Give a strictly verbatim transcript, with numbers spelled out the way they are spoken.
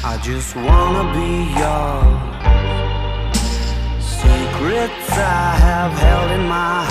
I just wanna be yours. Secrets I have held in my